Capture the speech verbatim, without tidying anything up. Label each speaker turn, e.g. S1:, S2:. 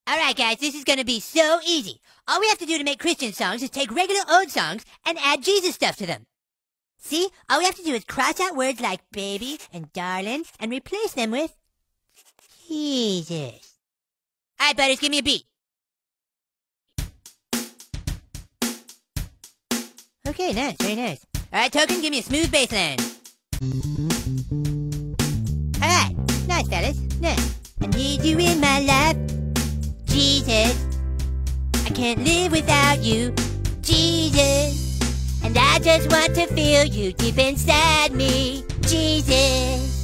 S1: Alright guys, this is gonna be so easy. All we have to do to make Christian songs is take regular old songs and add Jesus stuff to them. See? All we have to do is cross out words like baby and darling and replace them with Jesus. Alright, Butters, give me a beat. Okay, nice, very nice. Alright, Token, give me a smooth bass line. Alright, nice, fellas, nice. I need you in my life, Jesus. I can't live without you, Jesus. And I just want to feel you deep inside me, Jesus.